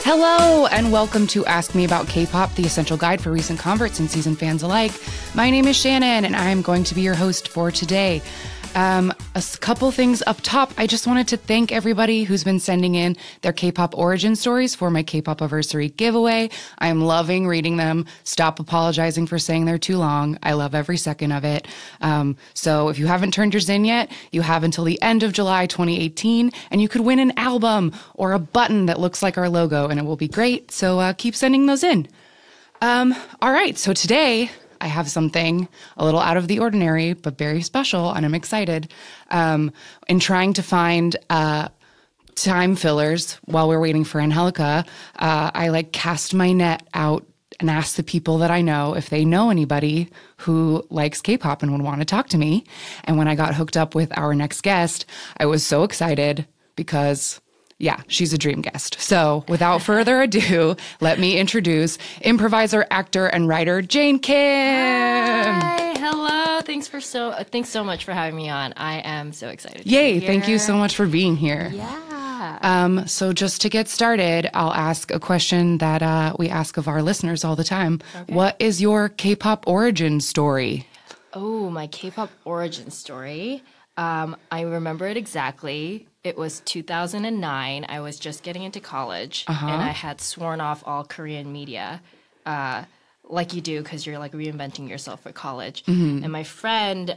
Hello, and welcome to Ask Me About K-Pop, the essential guide for recent converts and seasoned fans alike. My name is Shannon, and I am going to be your host for today. A couple things up top. I just wanted to thank everybody who's been sending in their K-pop origin stories for my K-pop anniversary giveaway. I am loving reading them. Stop apologizing for saying they're too long. I love every second of it. So if you haven't turned yours in yet, you have until the end of July 2018, and you could win an album or a button that looks like our logo, and it will be great. So keep sending those in. All right, so today I have something a little out of the ordinary, but very special, and I'm excited. In trying to find time fillers while we're waiting for Angelica, I cast my net out and asked the people that I know if they know anybody who likes K-pop and would want to talk to me. And when I got hooked up with our next guest, I was so excited because yeah, she's a dream guest. So without further ado, let me introduce improviser, actor, and writer Jane Kim. Hi, hello. Thanks so much for having me on. I am so excited. Yay, thank you so much for being here. Yeah. So just to get started, I'll ask a question that we ask of our listeners all the time. Okay. What is your K-pop origin story? Oh, my K-pop origin story. I remember it exactly. It was 2009. I was just getting into college, and I had sworn off all Korean media, like you do, because you're reinventing yourself for college. Mm-hmm. And my friend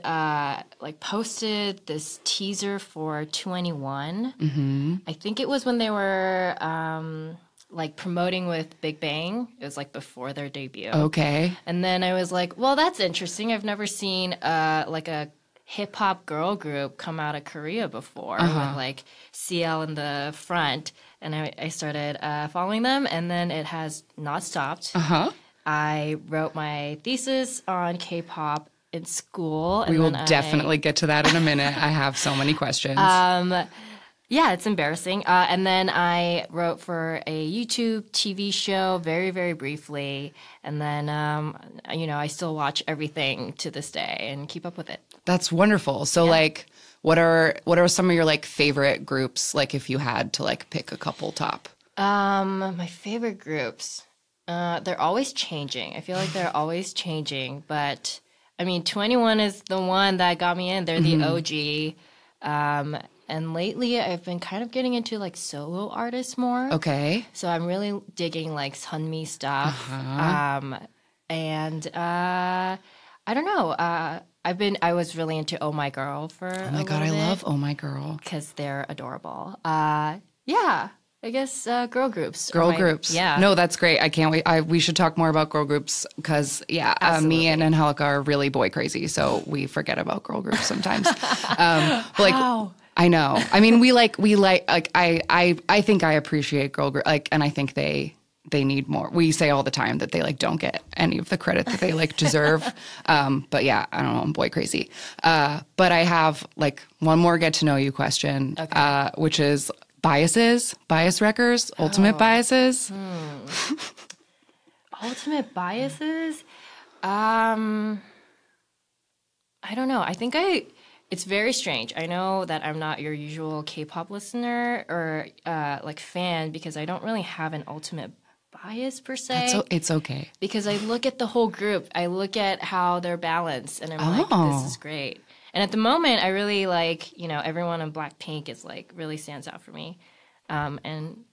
posted this teaser for 2NE1. Mm-hmm. I think it was when they were promoting with Big Bang. It was before their debut. Okay. And then I was like, well, that's interesting. I've never seen a hip-hop girl group come out of Korea before with CL in the front, and I started following them, and then it has not stopped. I wrote my thesis on K-pop in school. We will definitely get to that in a minute. I have so many questions. Yeah, it's embarrassing. And then I wrote for a YouTube TV show very, very briefly. And then, I still watch everything to this day and keep up with it. That's wonderful. So, what are some of your, favorite groups, if you had to, pick a couple top? My favorite groups, they're always changing. I feel like they're always changing. But, 2NE1 is the one that got me in. They're the OG. And lately, I've been kind of getting into solo artists more. Okay. So I'm really digging Sunmi stuff. And I don't know. I was really into Oh My Girl for a little bit. Oh my God, I love Oh My Girl. Because they're adorable. Yeah, I guess girl groups. Girl groups. Yeah. No, that's great. I can't wait. We should talk more about girl groups because, me and Angelica are really boy crazy. So we forget about girl groups sometimes. How? I know. I mean, I think I appreciate girl group, and I think they need more. We say all the time that they don't get any of the credit that they deserve. But yeah, I don't know. I'm boy crazy. But I have one more get to know you question, which is bias wreckers, ultimate biases. Ultimate biases? I don't know. I think it's very strange. I know that I'm not your usual K-pop listener or fan because I don't really have an ultimate bias per se. It's okay. Because I look at the whole group. I look at how they're balanced, and I'm this is great. And at the moment, I really everyone in Blackpink is really stands out for me. And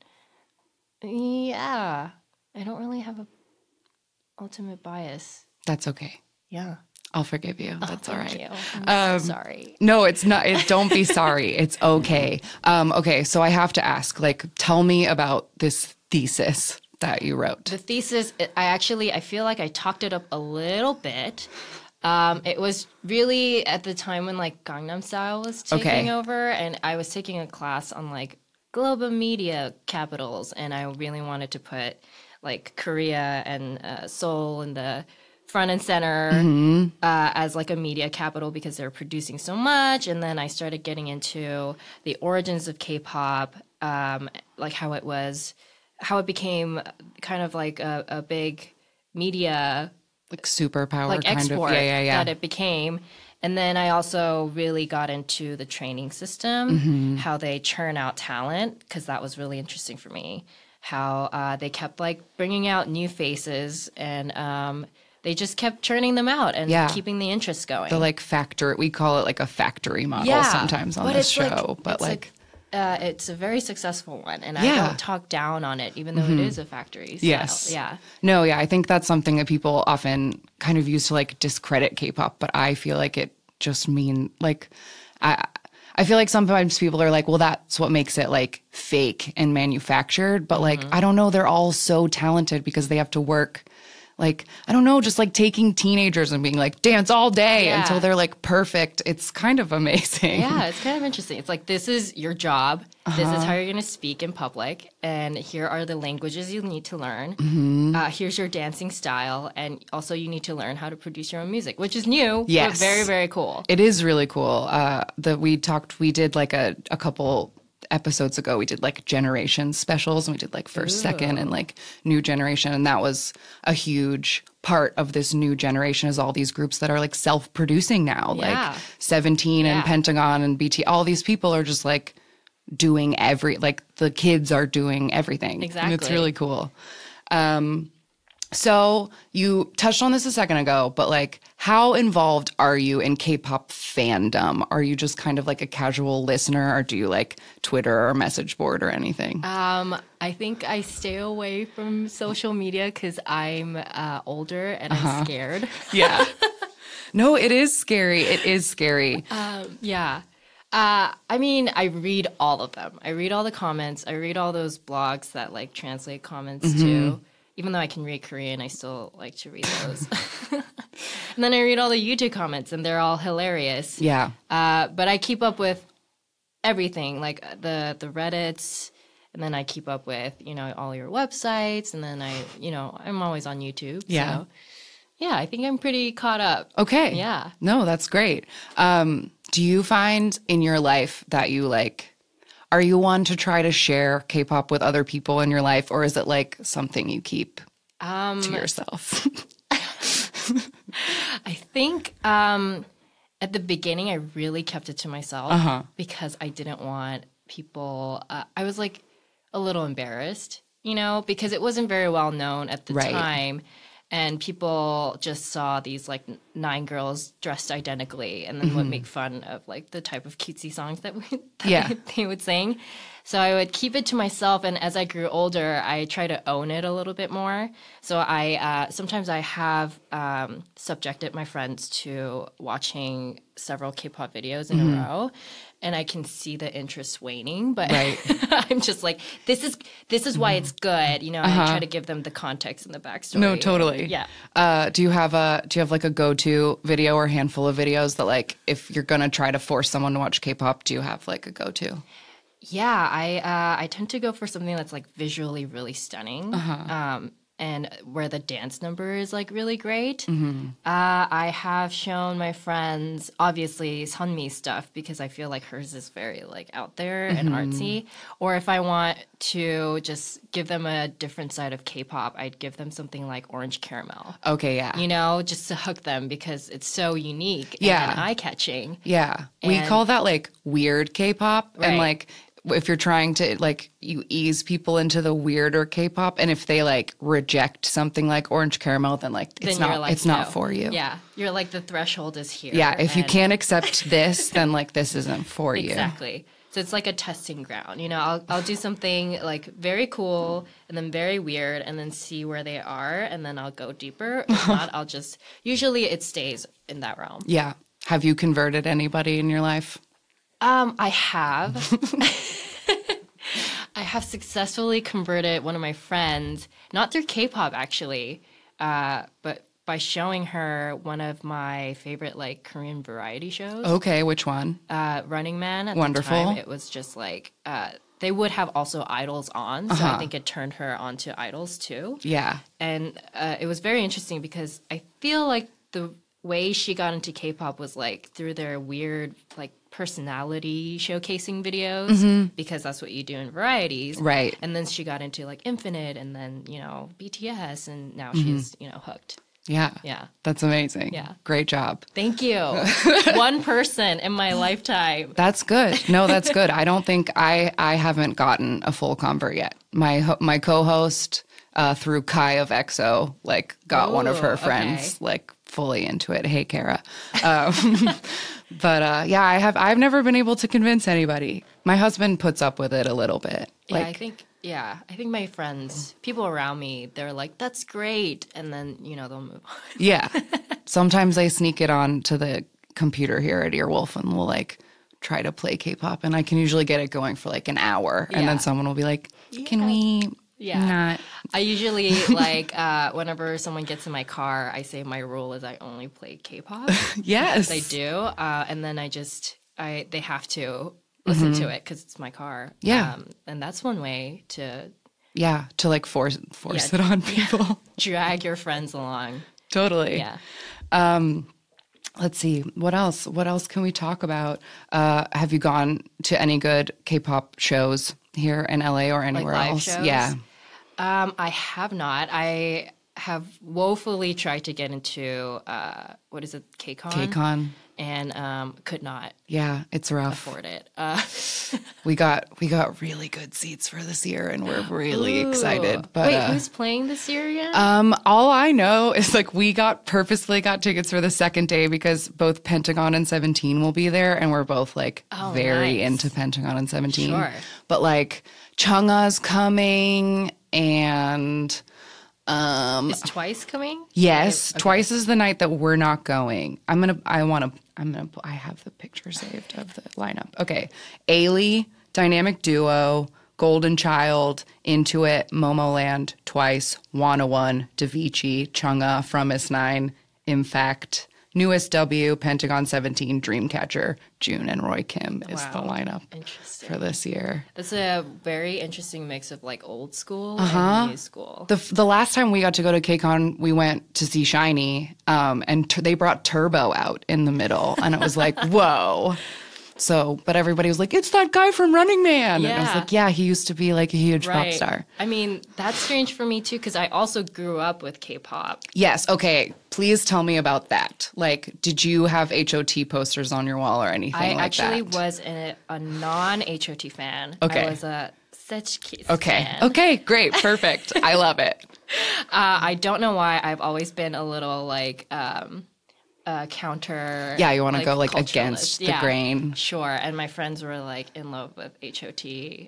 yeah, I don't really have a ultimate bias. That's okay. Yeah. I'll forgive you. That's all right. Thank you. I'm so sorry. No, it's not. Don't be sorry. It's okay. Okay, so I have to ask, tell me about this thesis that you wrote. The thesis, I feel like I talked it up a little bit. It was really at the time when Gangnam Style was taking over, and I was taking a class on global media capitals, and I really wanted to put Korea and Seoul in the front and center as a media capital because they're producing so much. And then I started getting into the origins of K-pop, how it became kind of a big media superpower export kind of. Yeah. that it became. And then I also really got into the training system, how they churn out talent, because that was really interesting for me. how they kept like bringing out new faces and they just kept churning them out and keeping the interest going. The like factory, we call it like a factory model sometimes on this show, but like it's a very successful one, and I don't talk down on it, even though it is a factory style. Yes. Yeah. No, yeah, I think that's something that people often kind of use to like discredit K-pop, but I feel like it just mean like I feel like sometimes people are like, well, that's what makes it like fake and manufactured, but like I don't know, they're all so talented because they have to work. Like, I don't know, just like taking teenagers and being like, dance all day until they're like perfect. It's kind of amazing. Yeah, it's kind of interesting. It's like, this is your job. This is how you're going to speak in public. And here are the languages you need to learn. Here's your dancing style. And also you need to learn how to produce your own music, which is new, but very, very cool. It is really cool. We did like a couple episodes ago, we did like generation specials and we did like first, second, and like new generation. And that was a huge part of this new generation is all these groups that are like self-producing now, like 17 and Pentagon and BT. All these people are just like doing like the kids are doing everything. Exactly. And it's really cool. So you touched on this a second ago, but like how involved are you in K-pop fandom? Are you just kind of like a casual listener, or do you like Twitter or message board or anything? I think I stay away from social media because I'm older and I'm scared. Yeah. No, it is scary. It is scary. Yeah. I mean, I read all of them. I read all the comments. I read all those blogs that like translate comments too. Even though I can read Korean, I still like to read those. And then I read all the YouTube comments, and they're all hilarious. Yeah. But I keep up with everything, like the Reddits, and then I keep up with, all your websites, and then I'm always on YouTube. Yeah. So, yeah, I think I'm pretty caught up. Okay. Yeah. No, that's great. Do you find in your life that you like... Are you one to try to share K-pop with other people in your life, or is it like something you keep to yourself? I think at the beginning I really kept it to myself because I didn't want people. I was like a little embarrassed, because it wasn't very well known at the time. And people just saw these like 9 girls dressed identically and then would make fun of like the type of cutesy songs that they would sing. So I would keep it to myself. And as I grew older, I try to own it a little bit more. So sometimes I have subjected my friends to watching several K-pop videos in a row. And I can see the interest waning, but I'm just like, this is why it's good, I try to give them the context and the backstory. No, totally. Yeah. Do you have like a go-to video or handful of videos that like if you're gonna try to force someone to watch K-pop, do you have like a go-to? Yeah, I tend to go for something that's like visually really stunning. And where the dance number is like really great. I have shown my friends, obviously, Sunmi's stuff because I feel like hers is very like out there and artsy. Or if I want to just give them a different side of K-pop, I'd give them something like Orange Caramel. Okay, yeah. Just to hook them because it's so unique and eye-catching. Yeah. We call that like weird K-pop. Right. And like if you're trying to like you ease people into the weirder K-pop, and if they like reject something like Orange Caramel, then like it's not for you. Yeah, you're like the threshold is here. Yeah, if you can't accept this, then like this isn't for you. Exactly. So it's like a testing ground. I'll do something like very cool and then very weird, and then see where they are, and then I'll go deeper. If not, I'll just usually it stays in that realm. Yeah. Have you converted anybody in your life? I have. I have successfully converted one of my friends, not through K-pop actually, but by showing her one of my favorite like Korean variety shows. Okay, which one? Running Man. At Wonderful. The time, it was just like they would have also idols on, so I think it turned her onto idols too. Yeah, and it was very interesting because I feel like the way she got into K-pop was like through their weird like personality showcasing videos because that's what you do in varieties. Right. And then she got into like Infinite and then, BTS and now she's, hooked. Yeah. Yeah. That's amazing. Yeah. Great job. Thank you. One person in my lifetime. That's good. No, that's good. I don't think I haven't gotten a full convert yet. My co-host through Kai of EXO like got one of her friends like fully into it. Hey, Kara. But yeah, I've never been able to convince anybody. My husband puts up with it a little bit. Yeah, I think my friends, people around me, they're like, that's great. And then, they'll move on. Yeah. Sometimes they sneak it on to the computer here at Earwolf and we'll like try to play K-pop. And I can usually get it going for like an hour. And then someone will be like, can we not? I usually like, whenever someone gets in my car, I say my rule is I only play K-pop. Yes. I do. And then they have to listen to it because it's my car. Yeah. And that's one way to like force it on people. Drag your friends along. Totally. Yeah. Let's see. What else? What else can we talk about? Have you gone to any good K-pop shows here in LA or anywhere like live else? Shows? Yeah. I have not. I have woefully tried to get into what is it, KCON? KCON. And could not. Yeah, it's rough. Afford it. We got really good seats for this year, and we're really excited. But wait, who's playing this year again? All I know is like we purposely got tickets for the second day because both Pentagon and 17 will be there, and we're both like very into Pentagon and 17. Sure. But like Chungha's coming, and is Twice coming? Yes, okay. Twice is the night that we're not going. I have the picture saved of the lineup. Okay. Ailey, Dynamic Duo, Golden Child, Intuit, Momoland, Twice, Wanna1, Davichi, Chungha, From S9, Infact, Newest W, Pentagon 17, Dreamcatcher, June, and Roy Kim is the lineup for this year. That's a very interesting mix of like old school and new school. The last time we got to go to KCON, we went to see SHINee, and they brought Turbo out in the middle, and it was like, whoa. So, but everybody was like, it's that guy from Running Man. Yeah. And I was like, yeah, he used to be like a huge pop star. I mean, that's strange for me too, because I also grew up with K-pop. Yes. Okay. Please tell me about that. Like, did you have HOT posters on your wall or anything like that? I actually was a non-HOT fan. Okay. I was a Sechiki's fan. Okay. Great. Perfect. I love it. I don't know why. I've always been a little like... counter. Yeah, you want to go like against the grain. Sure. And my friends were like in love with HOT.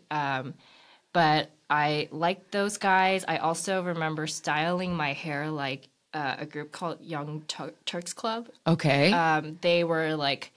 But I liked those guys. I also remember styling my hair like a group called Young Turks Club. Okay. They were like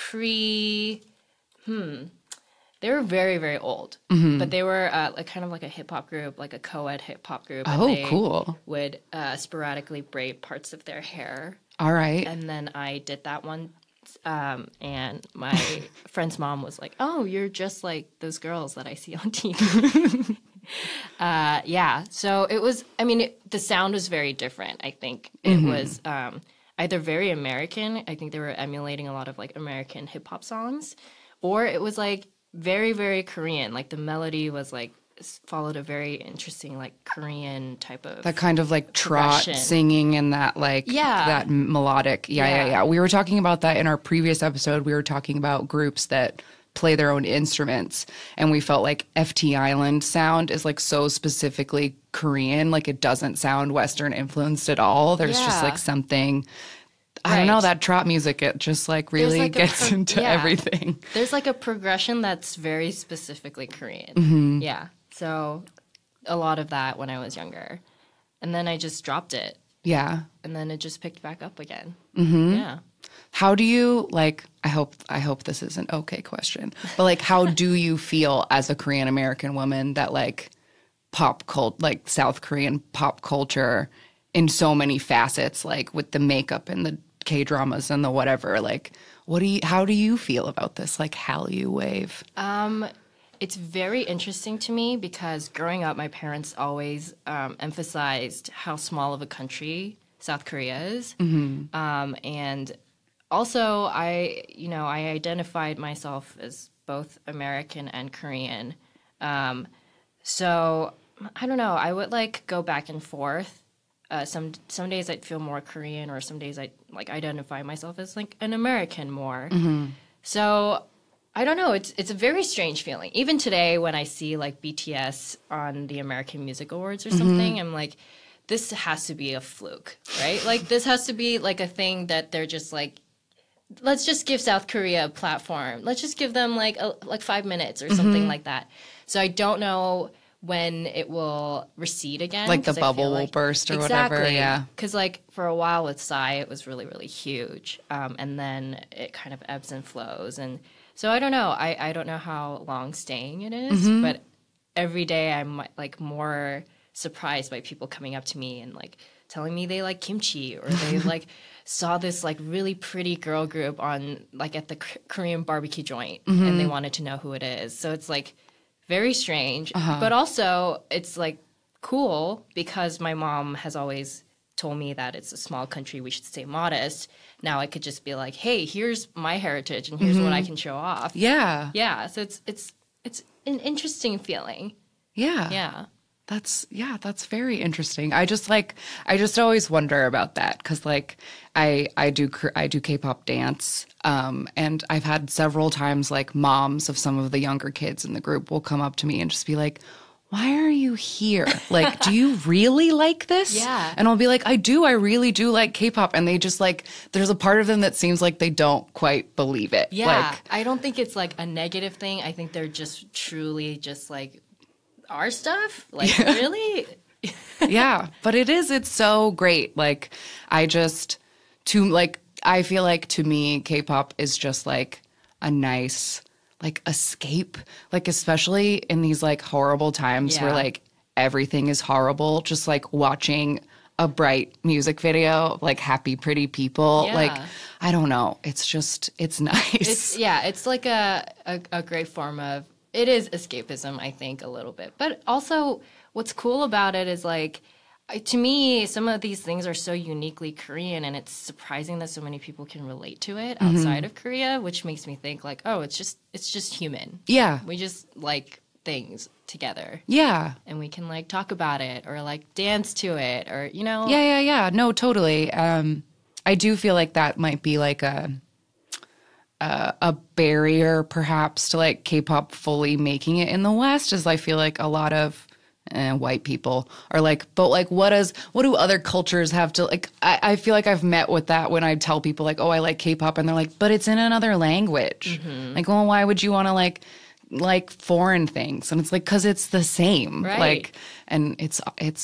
they were very, very old. Mm-hmm. But they were like kind of like a hip-hop group, like a co-ed hip-hop group. Oh, and they cool. would sporadically braid parts of their hair. All right. And then I did that one, and my friend's mom was like, oh, you're just like those girls that I see on TV. Yeah, so it was, I mean, the sound was very different, I think. It was either very American, I think they were emulating a lot of like American hip-hop songs, or it was like very, very Korean. Like the melody was like, followed a very interesting like Korean type of that kind of like trot singing and that like that melodic yeah. We were talking about that in our previous episode. We were talking about groups that play their own instruments, and we felt like FT Island sound is like so specifically Korean, like it doesn't sound Western influenced at all. There's just like something I don't know, that trot music, it just like really like gets into everything. There's like a progression that's very specifically Korean. Yeah. So a lot of that when I was younger. And then I just dropped it. Yeah. And then it just picked back up again. Yeah. How do you like, I hope this is an okay question, but like how do you feel as a Korean American woman that like like South Korean pop culture in so many facets, like with the makeup and the K-dramas and the whatever, like how do you feel about this like Hallyu wave? It's very interesting to me because growing up, my parents always emphasized how small of a country South Korea is. And also, I identified myself as both American and Korean. So, I don't know, I would like go back and forth some days I'd feel more Korean, or some days I like identify myself as like an American more. So I don't know. It's a very strange feeling. Even today, when I see like BTS on the American Music Awards or something, I'm like, this has to be a fluke, right? Like this has to be like a thing that they're just like, let's just give South Korea a platform. Let's just give them like 5 minutes or something like that. So I don't know when it will recede again. Like the bubble will burst or whatever. Yeah. Because like for a while with Psy, it was really, really huge. And then it kind of ebbs and flows. And so I don't know. I don't know how long staying it is. But every day I'm like more surprised by people coming up to me and like telling me they like kimchi, or they like saw this like really pretty girl group on like at the Korean barbecue joint and they wanted to know who it is. So it's like very strange, but also it's like cool because my mom has always told me that it's a small country, we should stay modest. Now I could just be like, hey, here's my heritage and here's what I can show off. Yeah. Yeah. So it's an interesting feeling. Yeah. Yeah. That's very interesting. I just always wonder about that because like I do K-pop dance, and I've had several times like moms of some of the younger kids in the group will come up to me and just be like, why are you here? Like, do you really like this? Yeah. And I'll be like, I do. I really do like K-pop. And they just like, there's a part of them that seems like they don't quite believe it. Yeah. Like, I don't think it's like a negative thing. I think they're just truly just like our stuff. Like, really? Yeah. But it's so great. Like, I feel like to me, K-pop is just like a nice like escape, like especially in these like horrible times where like everything is horrible, just like watching a bright music video, like Happy Pretty People. Like, I don't know. It's nice. It's like a great form of, it is escapism, I think, a little bit. But also what's cool about it is like, to me, some of these things are so uniquely Korean, and it's surprising that so many people can relate to it outside of Korea, which makes me think like, oh, it's just human. Yeah. We just like things together. Yeah. And we can like talk about it or like dance to it or, you know. Yeah. No, totally. I do feel like that might be like a barrier perhaps to like K-pop fully making it in the West, as I feel like a lot of white people are like, but like, what do other cultures have to like? I feel like I've met with that when I tell people like, oh, I like K-pop, and they're like, but it's in another language. Like, well, why would you want to like foreign things? And it's like, because it's the same, right? Like, and it's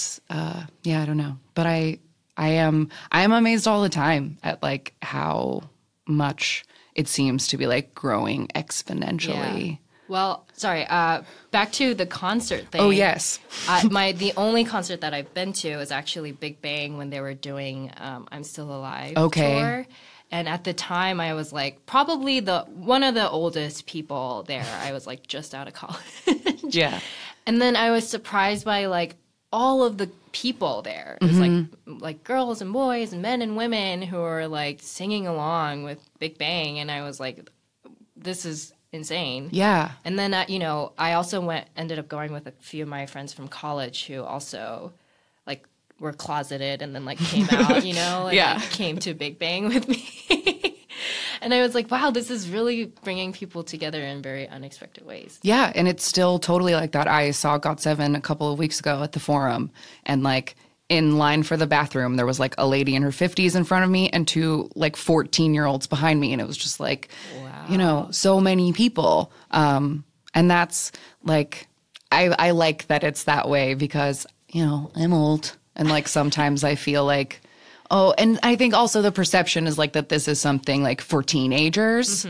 I don't know, but I am amazed all the time at like how much it seems to be like growing exponentially. Yeah. Well, sorry, back to the concert thing. Oh, yes. The only concert that I've been to is actually Big Bang when they were doing I'm Still Alive tour. And at the time, I was like probably one of the oldest people there. I was like just out of college. Yeah. And then I was surprised by like all of the people there. It was like girls and boys and men and women who were like singing along with Big Bang. And I was like, this is insane. Yeah. And then, I also ended up going with a few of my friends from college who also like were closeted and then like came out, and like, came to Big Bang with me. And I was like, wow, this is really bringing people together in very unexpected ways. Yeah. And it's still totally like that. I saw GOT7 a couple of weeks ago at the Forum, and like in line for the bathroom, there was like a lady in her 50s in front of me and two like 14-year-olds behind me. And it was just like, wow, so many people. And that's like, I like that it's that way because, I'm old. And like sometimes I feel like, oh, and I think also the perception is like that this is something like for teenagers.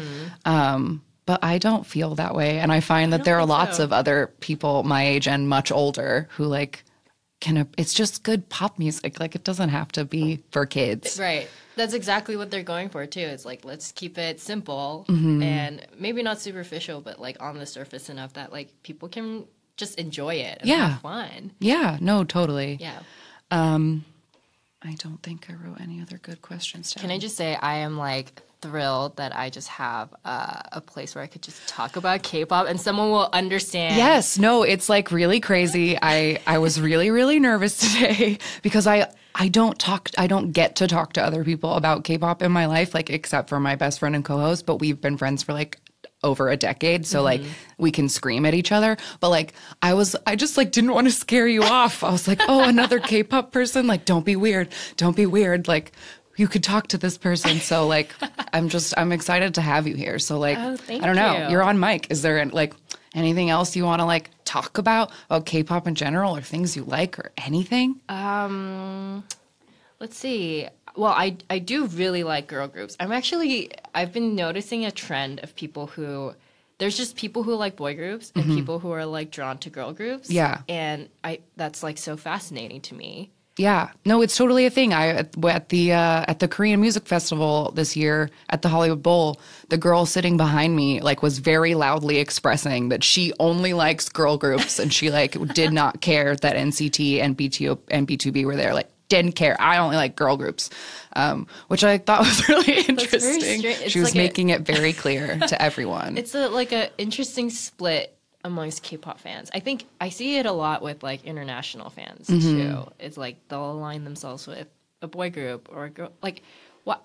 But I don't feel that way. And I find that there are lots of other people my age and much older who like, it's just good pop music. Like, it doesn't have to be for kids. Right. That's exactly what they're going for, too. It's like, let's keep it simple and maybe not superficial, but like on the surface enough that like people can just enjoy it and have fun. Yeah. No, totally. Yeah. I don't think I wrote any other good questions down. Can I just say I am like thrilled that I just have a place where I could just talk about K-pop and someone will understand. Yes, no, it's like really crazy. I was really, really nervous today because I don't get to talk to other people about K-pop in my life, like except for my best friend and co-host, but we've been friends for like over a decade. So like we can scream at each other. But like I just like didn't want to scare you off. I was like, oh, another K-pop person? Like, don't be weird. Don't be weird. Like, you could talk to this person. So like, I'm excited to have you here. So like, I don't know. You're on mic. Is there like anything else you want to like talk about K-pop in general or things you like or anything? Let's see. Well, I do really like girl groups. I've been noticing a trend of people who, there's just people who like boy groups and people who are like drawn to girl groups. Yeah. And that's like so fascinating to me. Yeah, no, it's totally a thing. At the Korean Music Festival this year at the Hollywood Bowl, the girl sitting behind me like was very loudly expressing that she only likes girl groups, and she like did not care that NCT and B2B were there. Like, didn't care. I only like girl groups, which I thought was really interesting. She was making it very clear to everyone. It's like a interesting split amongst K-pop fans. I think I see it a lot with like international fans too. It's like they'll align themselves with a boy group or a girl. Like, what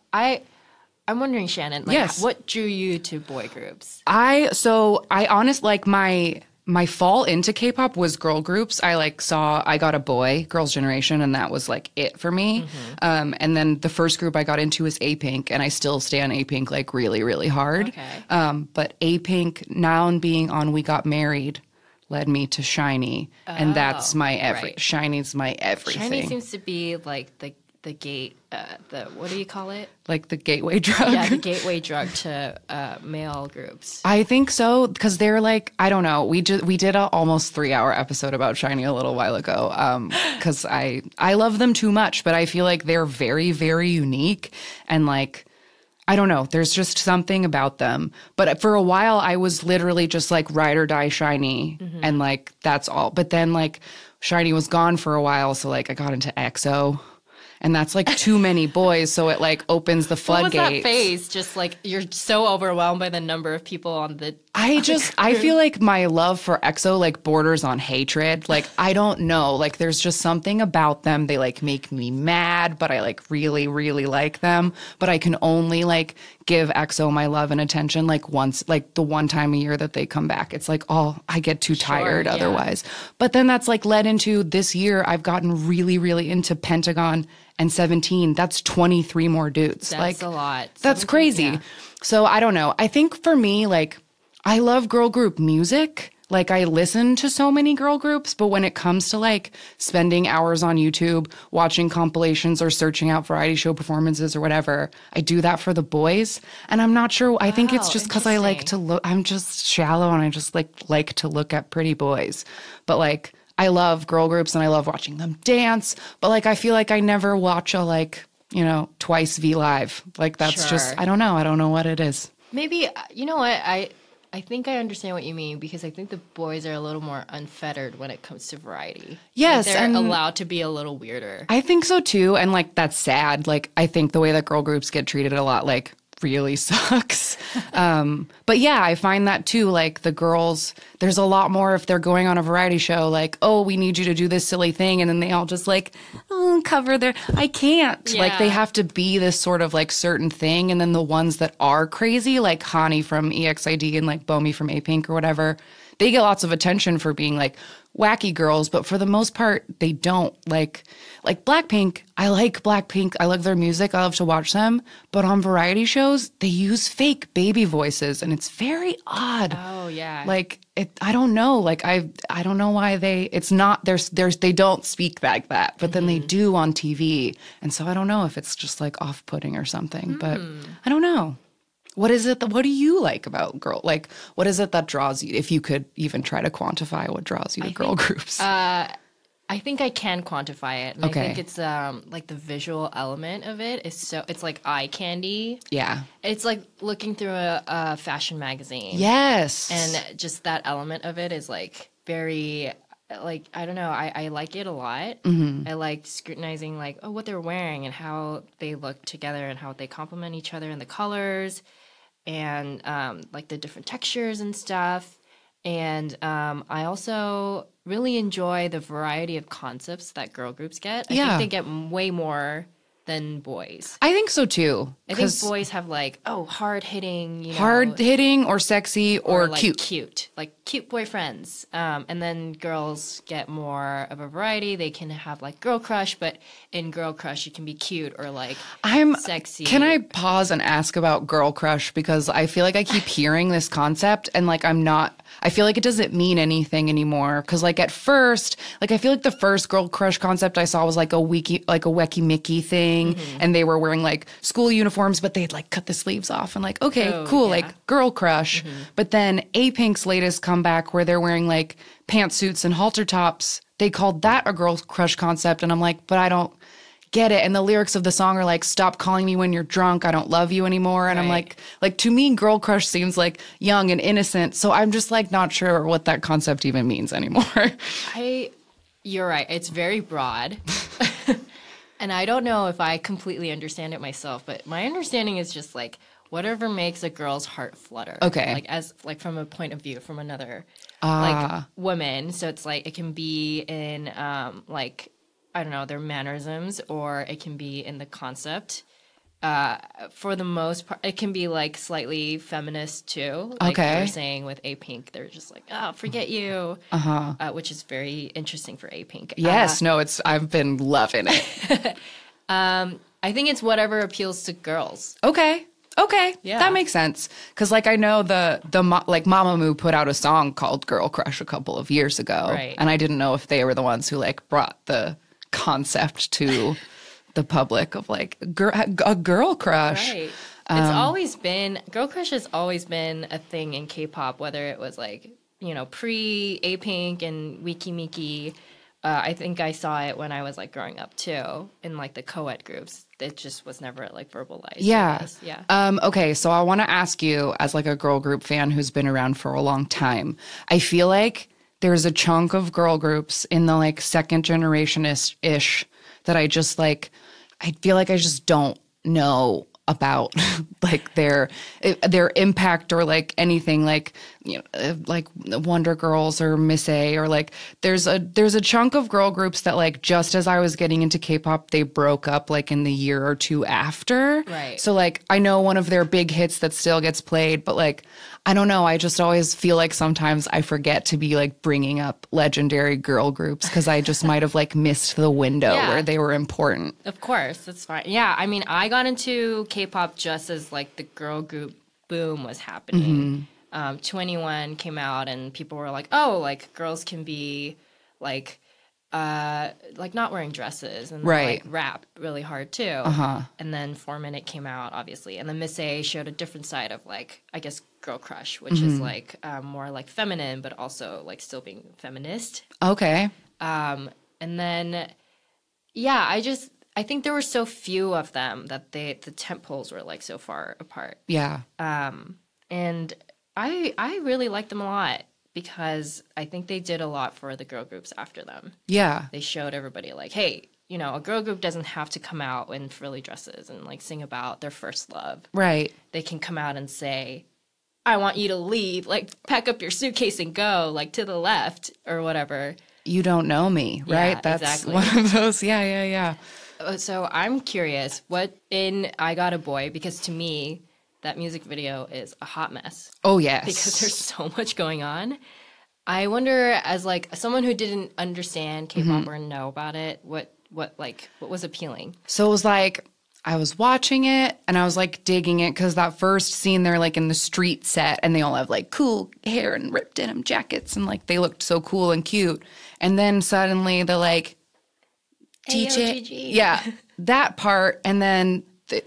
I'm wondering, Shannon, like, yes, what drew you to boy groups? I honestly like my fall into K-pop was girl groups. I got a boy, Girls' Generation, and that was like it for me. And then the first group I got into was A-Pink, and I still stand A-Pink like really, really hard. Okay. But A-Pink, now being on We Got Married, led me to SHINee, and that's my right. SHINee's my everything. SHINee seems to be like the gate, what do you call it? Like the gateway drug? Yeah, the gateway drug to male groups. I think so, because they're like, I don't know. We did a almost 3-hour episode about SHINee a little while ago, because I love them too much, but I feel like they're very, very unique, and like, I don't know. There's just something about them. But for a while, I was literally just like ride or die SHINee, and like that's all. But then like SHINee was gone for a while, so like I got into EXO. And that's like too many boys, so it like opens the floodgates. What was that phase? Just like you're so overwhelmed by the number of people on the. I feel like my love for EXO like borders on hatred. Like, I don't know. Like, there's just something about them. They like make me mad, but I like really, really like them. But I can only like give EXO my love and attention like once, like the one time a year that they come back. It's like, oh, I get too tired otherwise. But then that's like led into this year. I've gotten really, really into Pentagon and 17. That's 23 more dudes. That's like a lot. That's 17, crazy. yeah. So I don't know. I think for me, like, I love girl group music. Like, I listen to so many girl groups, but when it comes to like spending hours on YouTube, watching compilations or searching out variety show performances or whatever, I do that for the boys. And I'm not sure. I think it's just because I like to look, I'm just shallow and I just like to look at pretty boys. But like, I love girl groups and I love watching them dance. But like, I feel like I never watch a like, you know, Twice V Live. Like, that's just, I don't know. I don't know what it is. Maybe, you know what? I think I understand what you mean, because I think the boys are a little more unfettered when it comes to variety. Yes. Like they're allowed to be a little weirder. I think so too. And like, that's sad. Like, I think the way that girl groups get treated a lot, like, really sucks. But yeah, I find that too. Like, the girls, there's a lot more if they're going on a variety show, like, oh, we need you to do this silly thing. And then they all just like, cover their, I can't. Yeah. Like, they have to be this sort of like certain thing. And then the ones that are crazy, like Hani from EXID and like Bomi from A-Pink or whatever, they get lots of attention for being like wacky girls, but for the most part, they don't. Like Blackpink, I like Blackpink. I love their music. I love to watch them. But on variety shows, they use fake baby voices, and it's very odd. Oh, yeah. Like, I don't know. Like, I don't know why it's not, they don't speak like that, but then they do on TV. And so I don't know if it's just like off-putting or something, but I don't know. What is it what do you like about girl? Like, what is it that draws you, if you could even try to quantify what draws you to girl groups? I think I can quantify it. And Okay. I think it's like the visual element of it is it's like eye candy. Yeah. It's like looking through a fashion magazine. Yes. And just that element of it is like very like, I don't know, I like it a lot. I like scrutinizing like, oh, what they're wearing and how they look together and how they complement each other and the colors and like the different textures and stuff. And I also really enjoy the variety of concepts that girl groups get. I think they get way more than boys. I think so too. I think boys have like, hard hitting, you know, hard hitting or sexy or like cute. Like cute boyfriends. And then girls get more of a variety. They can have like girl crush, but in girl crush you can be cute or like sexy. Can I pause and ask about girl crush? Because I feel like I keep hearing this concept and like I feel like it doesn't mean anything anymore. Because like at first, like I feel like the first girl crush concept I saw was like a Wacky Mickey thing. And they were wearing like school uniforms, but they'd like cut the sleeves off and like, okay, cool, like girl crush. But then A-Pink's latest comeback where they're wearing like pantsuits and halter tops, they called that a girl crush concept. And I'm like, but I don't get it. And the lyrics of the song are like, stop calling me when you're drunk. I don't love you anymore. And I'm like to me, girl crush seems like young and innocent. So I'm just like not sure what that concept even means anymore. You're right. It's very broad. And I don't know if I completely understand it myself, but my understanding is just like whatever makes a girl's heart flutter. Okay. Like as like from a point of view from another like woman. So it's like it can be in like I don't know, their mannerisms, or it can be in the concept. For the most part, it can be like slightly feminist too. Like they're saying with A-Pink, they're just like, oh, forget you, which is very interesting for A-Pink. Yes, I've been loving it. I think it's whatever appeals to girls. Okay, yeah, that makes sense. Because like I know like Mamamoo put out a song called "Girl Crush" a couple of years ago, and I didn't know if they were the ones who like brought the concept to the public of like a girl crush. Right. It's always been, girl crush has always been a thing in K-pop, whether it was like, you know, pre A-Pink and Wiki Miki. I think I saw it when I was like growing up too, in like the co-ed groups. It just was never like verbalized. Yeah. Okay, so I want to ask you, as like a girl group fan who's been around for a long time, I feel like there's a chunk of girl groups in the like second generation-ish that I just like, I feel like I just don't know about like their impact or like anything, like, you know, like Wonder Girls or Miss A, or like there's a chunk of girl groups that like just as I was getting into K-pop, they broke up like in the year or two after. Right. So like I know one of their big hits that still gets played, but like I don't know, I just always feel like sometimes I forget to be like bringing up legendary girl groups because I just might have like missed the window where they were important. Of course, that's fine. Yeah, I mean, I got into K-pop just as like the girl group boom was happening. 21 came out and people were like, oh, like girls can be like not wearing dresses and like rap really hard too. And then 4 Minute came out, obviously, and then Miss A showed a different side of like, I guess, girl crush, which is like more like feminine, but also like still being feminist. Okay. And then, yeah, I think there were so few of them that the tent poles were like so far apart. Yeah. And I really liked them a lot because I think they did a lot for the girl groups after them. Yeah. They showed everybody like, hey, you know, a girl group doesn't have to come out in frilly dresses and like sing about their first love. Right. They can come out and say, I want you to leave, like pack up your suitcase and go, like to the left or whatever. You don't know me, right? Yeah, that's exactly. one of those. Yeah. So I'm curious, what in I Got a Boy, because to me, that music video is a hot mess. Oh, yes. Because there's so much going on. I wonder, as like someone who didn't understand K-pop or know about it, what was appealing? So it was like, I was watching it and I was like digging it because that first scene, they're like in the street set and they all have like cool hair and ripped denim jackets and like they looked so cool and cute. And then suddenly the like DJ, yeah, that part, and then the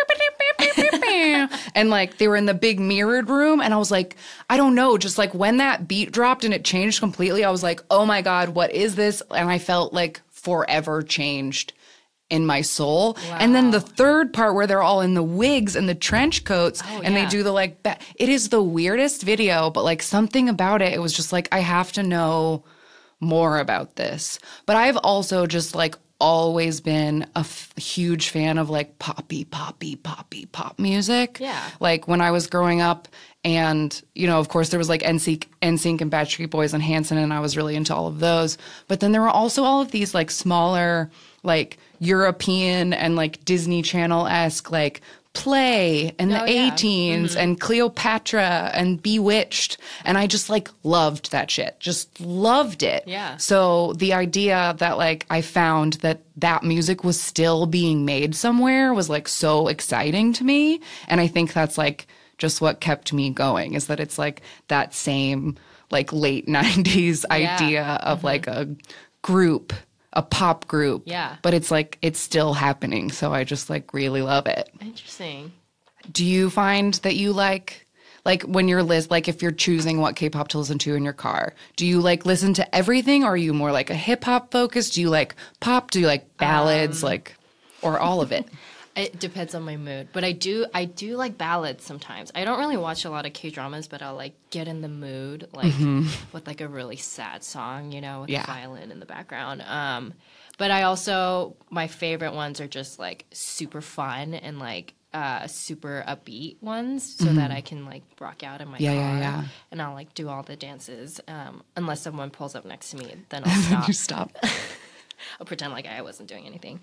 and like they were in the big mirrored room and I was like, I don't know, just like when that beat dropped and it changed completely, I was like, oh my God, what is this? And I felt like forever changed in my soul. Wow. And then the third part where they're all in the wigs and the trench coats and they do the like, it is the weirdest video, but like something about it, it was just like, I have to know more about this. But I've also just like always been a huge fan of like poppy pop music. Yeah. Like when I was growing up, and, you know, of course there was like NSYNC and Backstreet Boys and Hanson, and I was really into all of those. But then there were also all of these like smaller, like European and like Disney Channel-esque like Play and the A-Teens and Cleopatra and Bewitched. And I just like loved that shit. Just loved it. Yeah. So the idea that like I found that music was still being made somewhere was like so exciting to me. And I think that's like just what kept me going, is that it's like that same like late 90s idea of like a group, a pop group. Yeah. But it's like, it's still happening. So I just like really love it. Interesting. Do you find that you like when you're like if you're choosing what K-pop to listen to in your car, do you like listen to everything, or are you more like a hip hop focus? Do you like pop? Do you like ballads, or all of it? It depends on my mood, but I do like ballads sometimes. I don't really watch a lot of K-dramas, but I'll like get in the mood like with like a really sad song, you know, with a violin in the background. But I also, my favorite ones are just like super fun and like super upbeat ones, so that I can like rock out in my car and I'll like do all the dances. Unless someone pulls up next to me, then I'll stop. You stop. I'll pretend like I wasn't doing anything.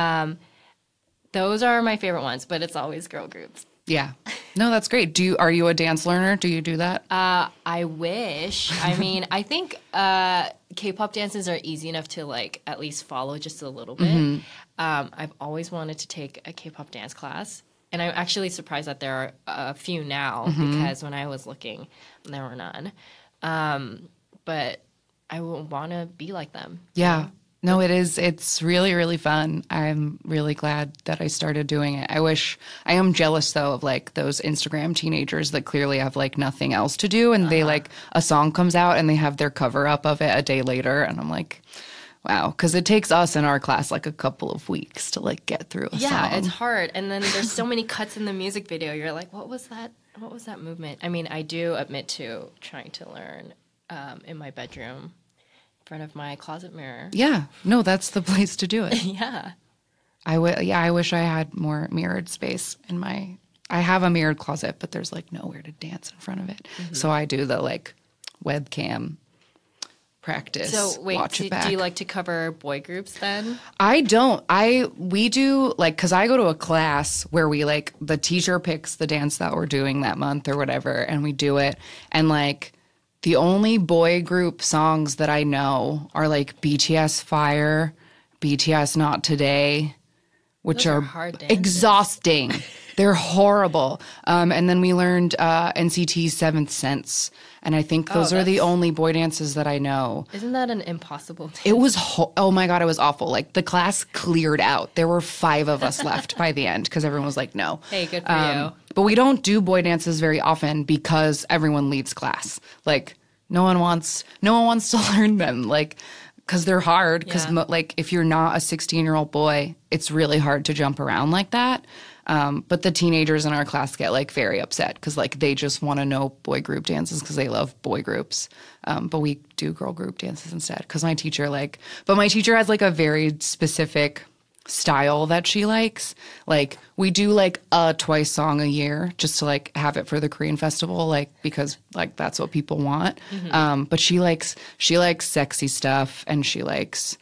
Those are my favorite ones, but it's always girl groups. Yeah. No, that's great. Are you a dance learner? Do you do that? I wish. I mean, I think K-pop dances are easy enough to like at least follow just a little bit. I've always wanted to take a K-pop dance class, and I'm actually surprised that there are a few now because when I was looking, there were none. But I would want to be like them. Yeah. You know? No, it is. It's really, really fun. I'm really glad that I started doing it. I am jealous though of like those Instagram teenagers that clearly have like nothing else to do, and they like a song comes out and they have their cover up of it a day later, and I'm like, wow, because it takes us in our class like a couple of weeks to like get through a song. Yeah, it's hard, and then there's so many cuts in the music video. You're like, what was that? What was that movement? I mean, I do admit to trying to learn in my bedroom. Front of my closet mirror. Yeah. No, that's the place to do it. Yeah. I wish I had more mirrored space in my... I have a mirrored closet, but there's like nowhere to dance in front of it. So I do the like webcam practice. So wait, watch it back. Do you like to cover boy groups then? I don't. We do like, because I go to a class where we like, the teacher picks the dance that we're doing that month or whatever, and we do it. And like, the only boy group songs that I know are like BTS Fire, BTS Not Today, which Those are hard dances. Exhausting. They're horrible. And then we learned NCT's Seventh Sense. And I think those are the only boy dances that I know. Isn't that an impossible dance? It was, oh my God, it was awful. Like the class cleared out. There were 5 of us left by the end because everyone was like, no. Hey, good for you. But we don't do boy dances very often because everyone leaves class. Like no one wants to learn them. Like, because they're hard. Because like if you're not a 16-year-old boy, it's really hard to jump around like that. But the teenagers in our class get like very upset because like they just want to know boy group dances because they love boy groups. But we do girl group dances instead because my teacher has like a very specific style that she likes. Like we do like a twice song a year just to like have it for the Korean festival, like because like that's what people want. But she likes sexy stuff, and she likes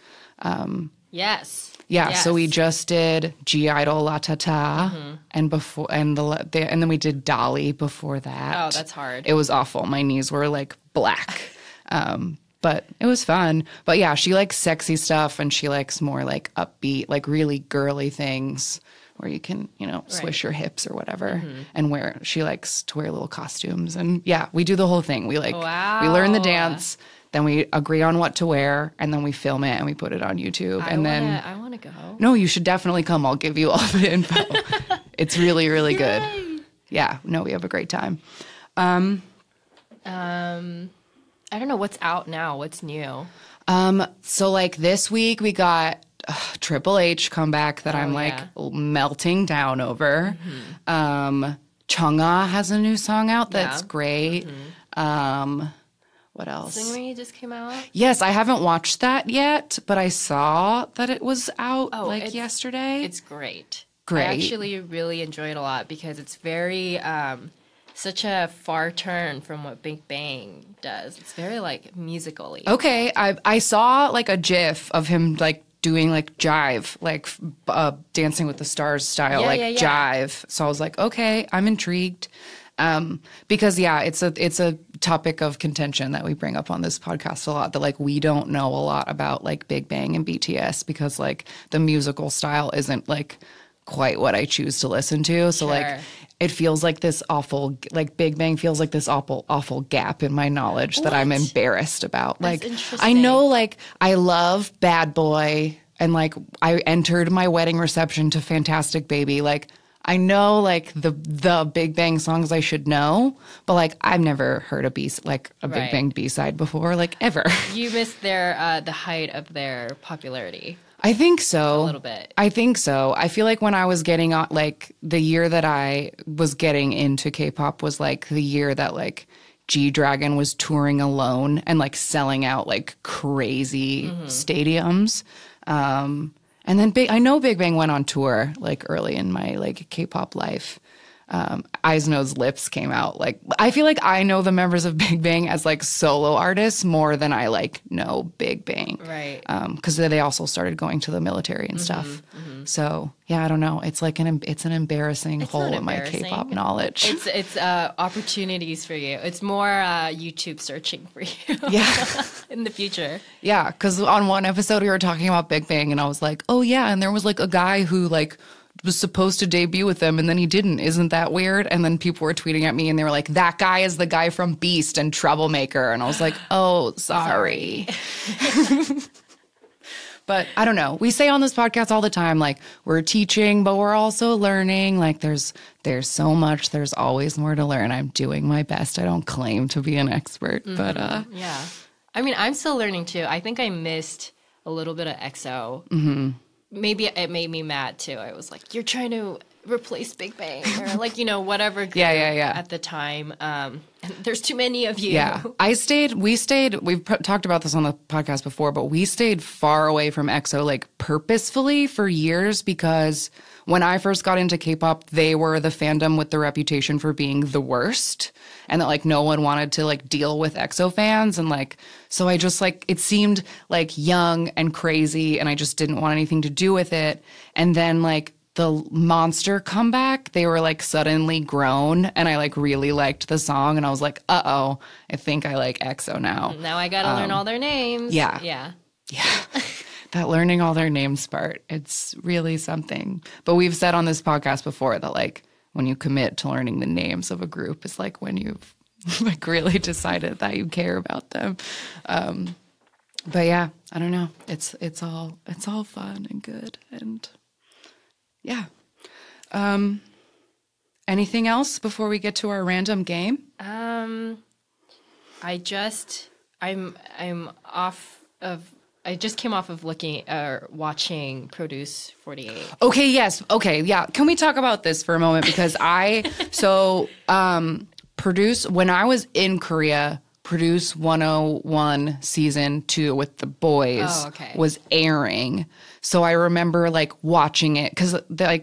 Yes. Yeah, yes. So we just did G-Idol La Ta Ta, and then we did Dolly before that. Oh, that's hard. It was awful. My knees were like black, but it was fun. But yeah, she likes sexy stuff, and she likes more like upbeat, like really girly things where you can, swish your hips or whatever, and she likes to wear little costumes, and yeah, we do the whole thing. We we learn the dance. Then we agree on what to wear, and then we film it and we put it on YouTube. I want to go. No, you should definitely come. I'll give you all the info. It's really, really good. Yeah. No, we have a great time. I don't know what's out now. What's new? So like this week we got Triple H comeback that I'm like melting down over. Chungha has a new song out that's great. What else? Stingray just came out. Yes, I haven't watched that yet, but I saw that it was out yesterday. It's great. Great. I actually really enjoy it a lot because it's very such a far turn from what Big Bang does. It's very like musically. Okay, I saw like a GIF of him like doing like jive, like Dancing with the Stars style, jive. So I was like, okay, I'm intrigued. Because it's a topic of contention that we bring up on this podcast a lot, that like we don't know a lot about like Big Bang and BTS because like the musical style isn't like quite what I choose to listen to. So like it feels like this awful, like Big Bang feels like this awful gap in my knowledge that I'm embarrassed about. That's like I know like I love Bad Boy and like I entered my wedding reception to Fantastic Baby. Like I know like the Big Bang songs I should know, but like I've never heard a Big Bang B-side before, like ever. You missed their the height of their popularity. I think so. A little bit. I think so. I feel like when I was getting on, like the year that I was getting into K-pop was like the year that like G-Dragon was touring alone and like selling out like crazy stadiums. And then I know Big Bang went on tour like early in my like K-pop life. Eyes Nose Lips came out. Like I feel like I know the members of Big Bang as like solo artists more than I like know Big Bang. Right. Because they also started going to the military and stuff. So yeah, I don't know. It's like it's an embarrassing hole in my K-pop knowledge. It's opportunities for you. It's more YouTube searching for you. Yeah. In the future. Yeah, because on one episode we were talking about Big Bang and I was like, oh yeah, and there was like a guy who like was supposed to debut with them and then he didn't. Isn't that weird? And then people were tweeting at me and they were like, that guy is the guy from Beast and Troublemaker. And I was like, oh, sorry. But I don't know. We say on this podcast all the time, like we're teaching, but we're also learning. Like there's so much. There's always more to learn. I'm doing my best. I don't claim to be an expert, but yeah. I mean, I'm still learning too. I think I missed a little bit of EXO. Maybe it made me mad too. I was like, you're trying to replace Big Bang or like, whatever group at the time. And there's too many of you. Yeah. We've talked about this on the podcast before, but we stayed far away from EXO like purposefully for years because when I first got into K-pop, they were the fandom with the reputation for being the worst and that like no one wanted to like deal with EXO fans. And like, so I just like, it seemed like young and crazy and I just didn't want anything to do with it. And then like the Monster comeback, they were like suddenly grown and I like really liked the song and I was like, I think I like EXO now. Now I gotta learn all their names. Yeah. Yeah. That learning all their names part, it's really something. But we've said on this podcast before that like when you commit to learning the names of a group, it's like when you've like really decided that you care about them. But yeah, I don't know. It's all fun and good and yeah. Anything else before we get to our random game? I just came off of watching Produce 48. Okay, yes. Okay, yeah. Can we talk about this for a moment? Because when I was in Korea, Produce 101 season 2 with the boys was airing. So I remember like watching it because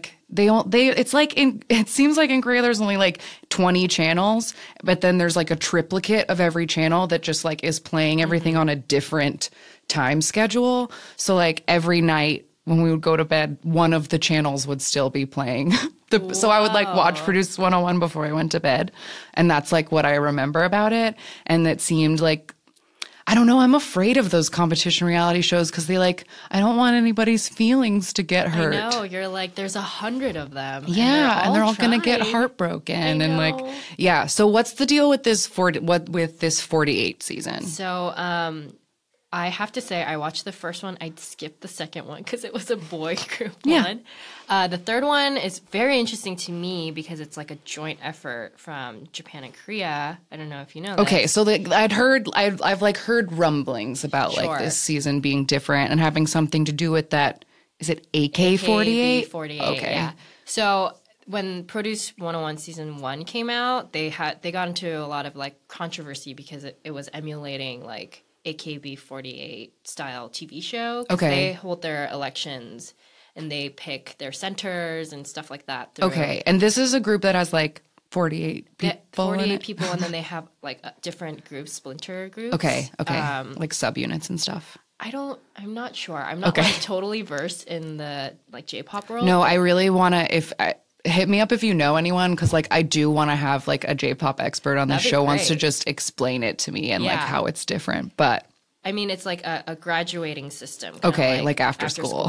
it seems like in Korea there's only like 20 channels, but then there's like a triplicate of every channel that just like is playing everything on a different time schedule. So like every night when we would go to bed, one of the channels would still be playing. So I would like watch Produce 101 before I went to bed. And that's like what I remember about it. And it seemed like, I don't know, I'm afraid of those competition reality shows because I don't want anybody's feelings to get hurt. I know, you're like, there's 100 of them. Yeah, and they're all going to get heartbroken. And like, yeah. So what's the deal with this 48 season? So, I have to say, I watched the first one. I skipped the second one because it was a boy group one. The third one is very interesting to me because it's like a joint effort from Japan and Korea. I don't know if you know that. Okay, so I've like heard rumblings about like this season being different and having something to do with that. Is it AK-48? Okay. Yeah. So when Produce 101 season 1 came out, they got into a lot of like controversy because it was emulating like AKB48 style TV show. Okay. They hold their elections and they pick their centers and stuff like that. Okay. And this is a group that has like 48 people. 48 people, and then they have like different groups, splinter groups. Okay. Like subunits and stuff. I'm not sure. I'm not like totally versed in the like J-pop world. No, I really want to, hit me up if you know anyone, because like I do want to have like a J-pop expert on the show wants to just explain it to me and like how it's different. But I mean, it's like a graduating system. Okay, like after school.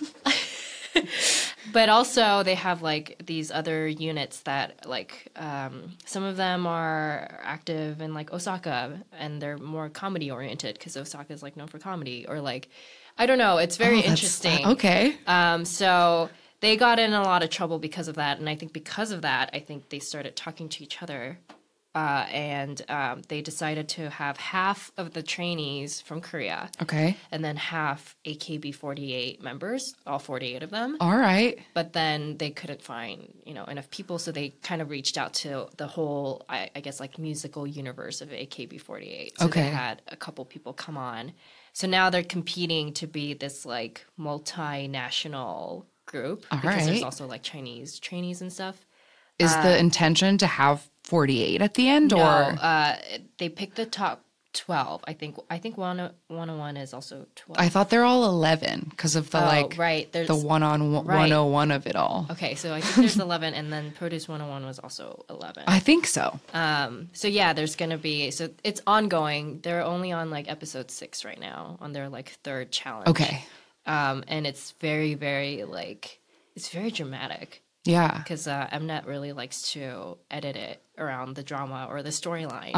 But also they have like these other units that like some of them are active in like Osaka and they're more comedy oriented because Osaka is like known for comedy, or like I don't know. It's very interesting. Okay. So they got in a lot of trouble because of that, and I think because of that, I think they started talking to each other. And they decided to have half of the trainees from Korea. Okay. And then half AKB48 members, all 48 of them. All right. But then they couldn't find, enough people, so they kind of reached out to the whole, I guess, like musical universe of AKB48. So they had a couple people come on. So now they're competing to be this like multinational group. Because there's also like Chinese trainees and stuff. Is the intention to have 48 at the end, or they picked the top 12? I think 101 is also 12. I thought they're all 11 because of the there's the 101 of it all. Okay, so I think there's 11, and then Produce 101 was also 11. I think so. So yeah, there's gonna be, so it's ongoing. They're only on like episode 6 right now on their like third challenge. Okay. And it's very, very like it's very dramatic. Yeah. Because Mnet really likes to edit it around the drama or the storylines.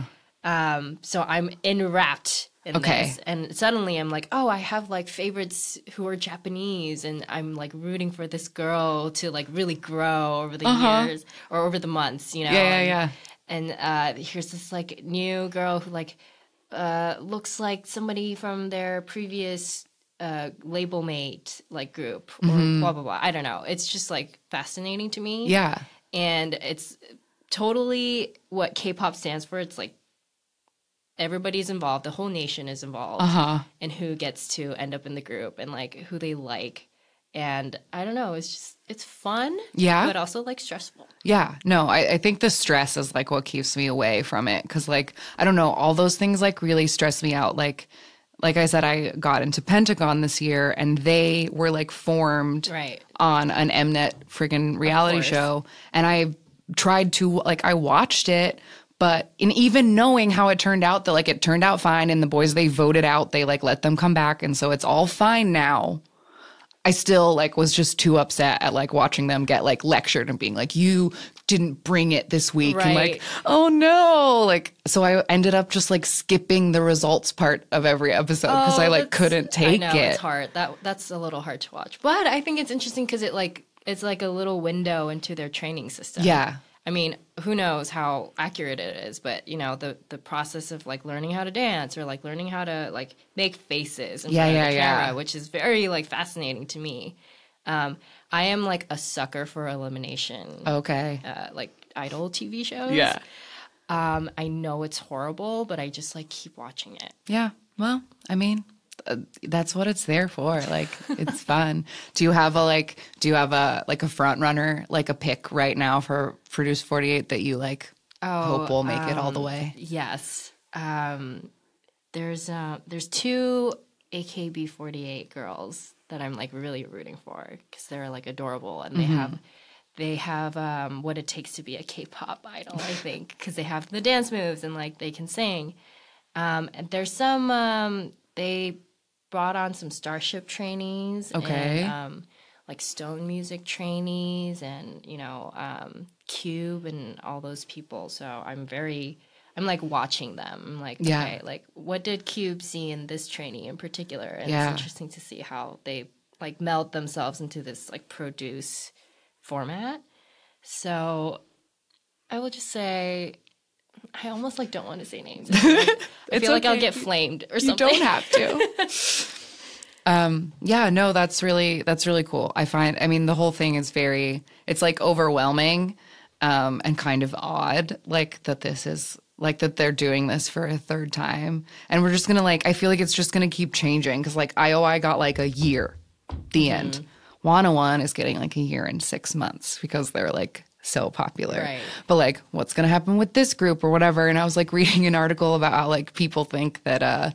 So I'm enwrapped in this. And suddenly I'm like, oh, I have like favorites who are Japanese, and I'm like rooting for this girl to like really grow over the years or over the months, Yeah. And here's this like new girl who like looks like somebody from their previous label mate like group or blah blah blah. I don't know. It's just like fascinating to me. Yeah. And it's totally what K-pop stands for. It's like everybody's involved, the whole nation is involved, and who gets to end up in the group and like who they like. And I don't know, it's fun, but also like stressful. Yeah, no, I think the stress is like what keeps me away from it, because like I don't know, all those things like really stress me out. Like I said, I got into Pentagon this year, and they were like formed on an Mnet friggin' reality show. And I tried to, like, I watched it, but in even knowing how it turned out, that like it turned out fine, and the boys they voted out, they like let them come back. And so it's all fine now. I still like was just too upset at like watching them get like lectured and being like, you didn't bring it this week. And like, oh no. Like, so I ended up just like skipping the results part of every episode because I like couldn't take it. It's hard. That's a little hard to watch. But I think it's interesting because it's like a little window into their training system. Yeah. I mean, who knows how accurate it is, but the process of like learning how to dance or like learning how to like make faces in front of the camera, which is very like fascinating to me. I am like a sucker for elimination. Okay. Like idol TV shows. Yeah. I know it's horrible, but I just like keep watching it. Yeah. Well, I mean, that's what it's there for. Like, it's fun. Do you have a front runner, like a pick right now for Produce 48 that you like hope will make it all the way? Yes. There's 2 AKB48 girls that I'm like really rooting for because they're like adorable, and they have what it takes to be a K-pop idol, I think, because they have the dance moves and like they can sing. And there's some they brought on some Starship trainees, and like Stone Music trainees, and Cube and all those people. So I'm like watching them. I'm like, okay, like what did Cube see in this trainee in particular? And it's interesting to see how they like meld themselves into this like Produce format. So I will just say, I almost like don't want to say names. I feel like I'll get flamed or something. You don't have to. Yeah, no, that's really cool. I mean, the whole thing is it's like overwhelming, and kind of odd, like that they're doing this for a third time. And we're just gonna I feel like it's just gonna keep changing because like IOI got like a year, the end. Wanna One is getting like a year and 6 months because they're like so popular. Right. But like, what's gonna happen with this group or whatever? And I was like reading an article about how like people think that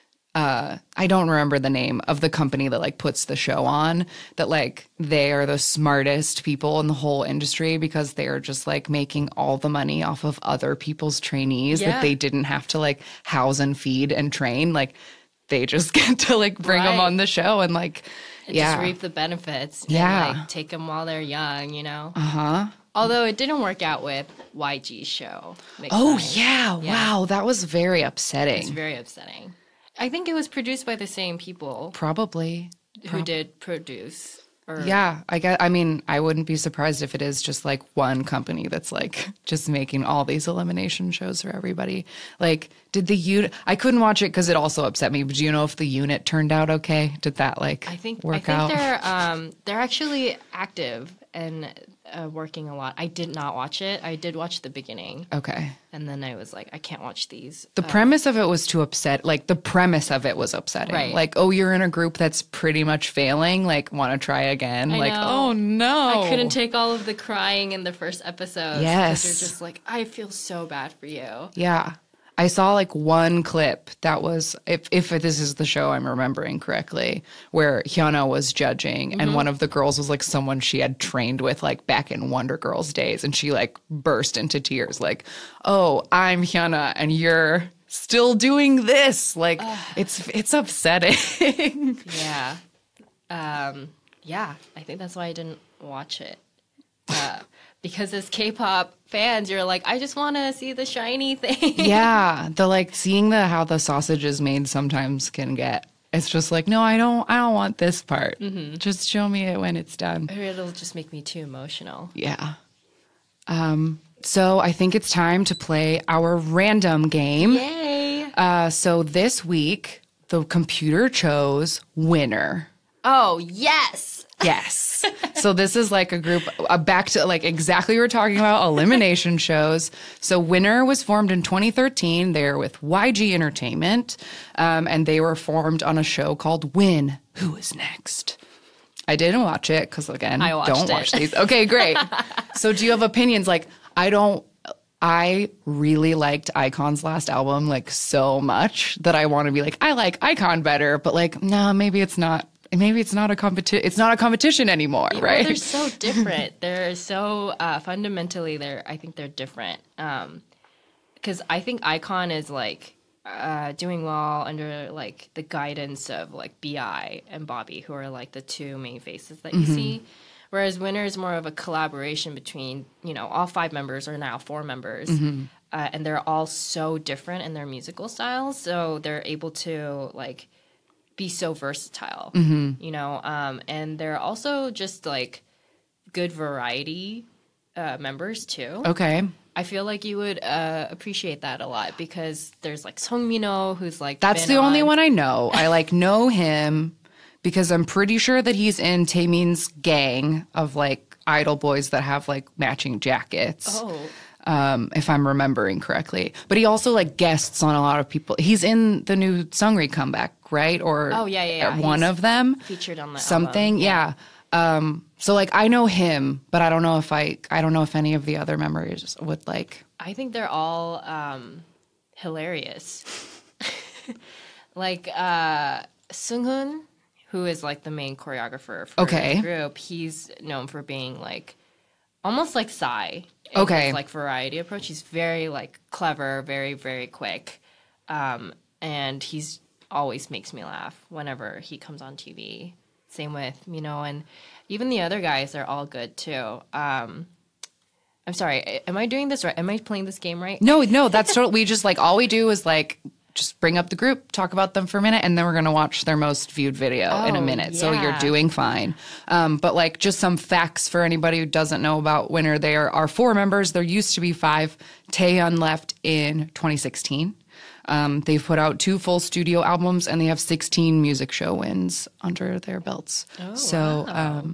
I don't remember the name of the company that like puts the show on, that like they are the smartest people in the whole industry because they are just like making all the money off of other people's trainees that they didn't have to like house and feed and train. Like they just get to like bring them on the show and like, just reap the benefits. And, like, take them while they're young, you know? Although it didn't work out with YG's show. Yeah. Wow. That was very upsetting. It's very upsetting. I think it was produced by the same people. Probably. Who did produce. I mean, I wouldn't be surprised if it is just like one company that's like just making all these elimination shows for everybody. Like, did the unit? I couldn't watch it because it also upset me. But do you know if the unit turned out okay? Did that work out? They're actually active and working a lot. I did not watch it. I did watch the beginning. Okay. And then I was like, I can't watch these. The premise of it was too upset. Like, the premise of it was upsetting. Right. Like, oh, you're in a group that's pretty much failing. Like, want to try again? I know. Oh, no. I couldn't take all of the crying in the first episode. Yes. Because you're just like, I feel so bad for you. Yeah. I saw like one clip that was, if this is the show I'm remembering correctly, where Hyuna was judging and one of the girls was like someone she had trained with like back in Wonder Girls days. And she like burst into tears like, oh, I'm Hyuna and you're still doing this. Like it's upsetting. Yeah. I think that's why I didn't watch it. Because as K-pop fans, you're like, I just want to see the shiny thing. Yeah, the like seeing how the sausage is made sometimes can get. It's just like, no, I don't want this part. Just show me it when it's done. Or it'll just make me too emotional. Yeah. So I think it's time to play our random game. Yay! So this week the computer chose Winner. Oh yes. Yes. So this is like a group back to like exactly what we were talking about, elimination shows. So Winner was formed in 2013. They're with YG Entertainment, and they were formed on a show called Win, Who Is Next? I didn't watch it because, again, don't watch these. Okay, great. So do you have opinions? Like, I really liked iKON's last album like so much that I want to be like, I like iKON better, but like, no, maybe it's not. Maybe it's not a competition. It's not a competition anymore, right? Well, they're so different. They're so fundamentally. I think they're different. Because I think iKON is like doing well under like the guidance of like BI and Bobby, who are like the two main faces that you see. Whereas Winner is more of a collaboration between all 5 members are now 4 members, and they're all so different in their musical styles. So they're able to like be so versatile, and they're also just like good variety members too. Okay. I feel like you would appreciate that a lot because there's like Song Min-ho, who's like that's the only one I know. I like know him because I'm pretty sure that he's in Taemin's gang of like idol boys that have like matching jackets. If I'm remembering correctly. But he also like guests on a lot of people. He's in the new Seungri comeback, right? Or one he's of them featured on the something. album. Yeah. So like I know him, but I don't know if any of the other members would like. I think they're all hilarious. Like Seunghoon, who is like the main choreographer for the group, he's known for being like almost like Psy. His, like variety approach. He's very like clever, very, very quick. And he's always makes me laugh whenever he comes on TV. Same with, and even the other guys are all good too. I'm sorry, am I doing this right? Am I playing this game right? No, that's totally, we just like, all we do is like, just bring up the group, talk about them for a minute, and then we're going to watch their most viewed video in a minute. Yeah. So you're doing fine. But like just some facts for anybody who doesn't know about Winner. There are 4 members. There used to be 5. Taehyun left in 2016. They've put out 2 full studio albums, and they have 16 music show wins under their belts. Oh, so, wow.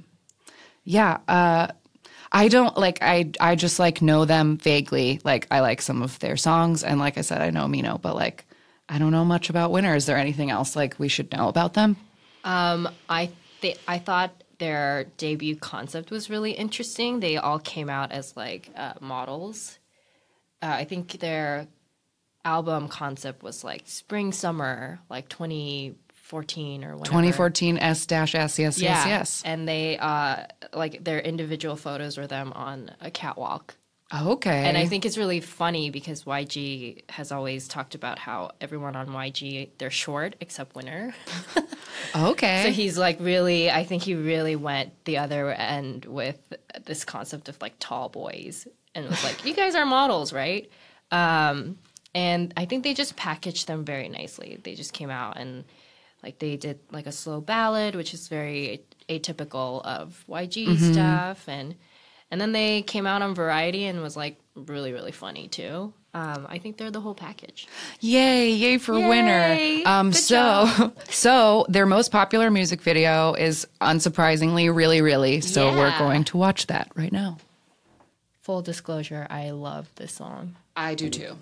I don't like, I just like know them vaguely. Like, I like some of their songs. And like I said, I know Mino, but like, I don't know much about Winner. Is there anything else like we should know about them? I thought their debut concept was really interesting. They all came out as like models. I think their album concept was like spring summer, like 2014 or whatever. 2014 S-S, yes. And they like their individual photos were them on a catwalk. Okay. And I think it's really funny because YG has always talked about how everyone on YG, they're short except Winner. Okay. So he's like really, I think he really went the other end with this concept of like tall boys and was like, you guys are models, right? And I think they just packaged them very nicely. They just came out and like they did like a slow ballad, which is very atypical of YG stuff. And then they came out on Variety and was like really, really funny too. I think they're the whole package. Yay for Yay! Winner. So their most popular music video is unsurprisingly Really Really. So we're going to watch that right now. Full disclosure, I love this song. I do too.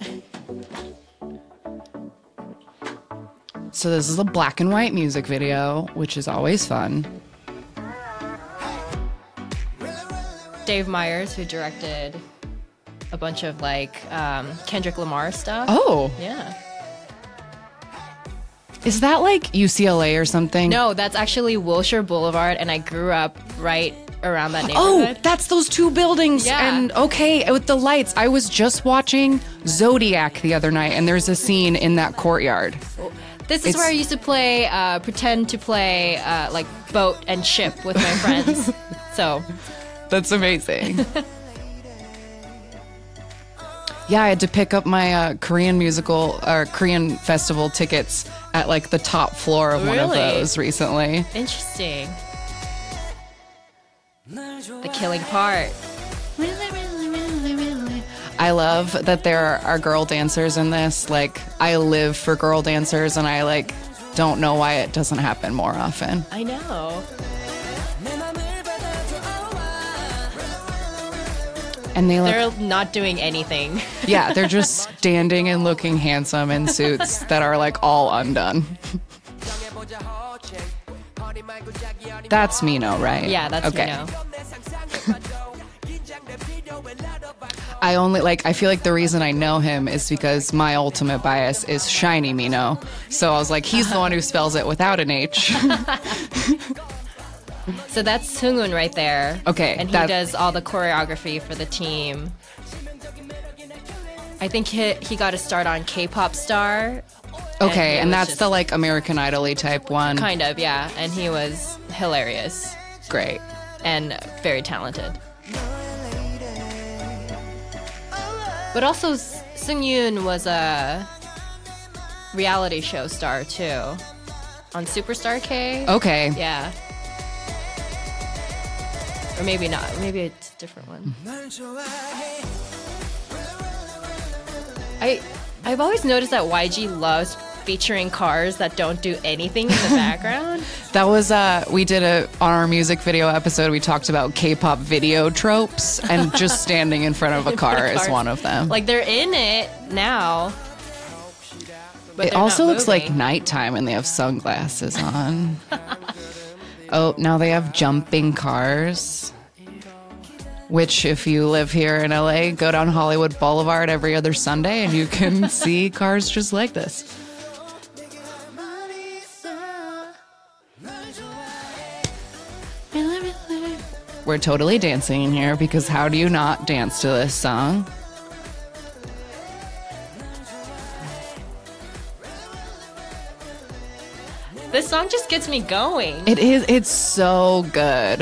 So this is a black and white music video, which is always fun. Dave Meyers, who directed a bunch of like Kendrick Lamar stuff. Oh. Yeah. Is that like UCLA or something? No, that's actually Wilshire Boulevard, and I grew up right around that Oh, neighborhood. that's those 2 buildings. Yeah. And okay, with the lights. I was just watching Zodiac the other night, and there's a scene in that courtyard. This is where I used to play, pretend to play like boat and ship with my friends. So That's amazing. Yeah, I had to pick up my Korean musical or Korean festival tickets at like the top floor of one of Really? those recently. interesting. The killing part. I love that there are girl dancers in this. Like, I live for girl dancers, and I like don't know why it doesn't happen more often. I know. And they look, They're not doing anything. yeah, they're just standing and looking handsome in suits that are like all undone. That's Mino, right? Yeah, that's Mino. I only I feel like the reason I know him is because my ultimate bias is Shiny Mino. So I was like, he's the one who spells it without an H. So that's Seunghoon right there. Okay, And he does all the choreography for the team. I think he got a start on K-Pop Star. Okay, and was that's just- the like American Idol-y type one. Kind of, yeah. And he was hilarious Great. and very talented. But also, Seungyoon was a reality show star too, on Superstar K. Okay. Yeah. Or maybe not. Maybe it's a different one. I've always noticed that YG loves featuring cars that don't do anything in the background. That was we did on our music video episode, we talked about K-pop video tropes, and just standing in front of a car is one of them. Like they're in it now. But It they're also not looks like moving. nighttime and they have sunglasses on. Oh, now they have jumping cars. Which, if you live here in LA, go down Hollywood Boulevard every other Sunday and you can see cars just like this. We're totally dancing in here because how do you not dance to this song? This song just gets me going. It's so good.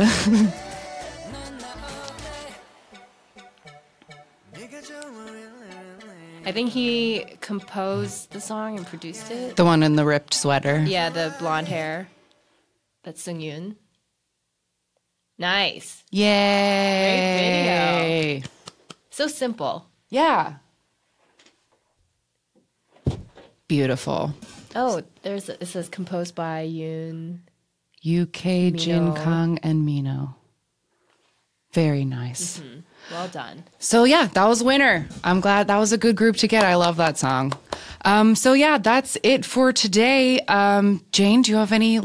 I think he composed the song and produced it. The one in the ripped sweater. Yeah, the blonde hair. That's Seungyoon. Nice. Yay! Great video. So simple. Yeah. Beautiful. Oh, it says composed by UK, Jin Kang, and Mino. Very nice. Mm-hmm. Well done. So yeah, that was Winner. I'm glad that was a good group to get. I love that song. So yeah, that's it for today. Jane, do you have any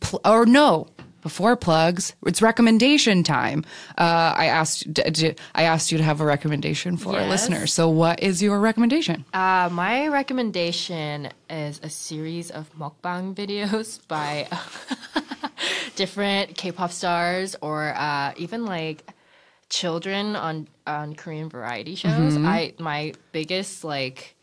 before plugs? It's recommendation time. I asked you to have a recommendation for our listeners. So what is your recommendation? My recommendation is a series of mukbang videos by different K-pop stars or even like children on Korean variety shows. My biggest what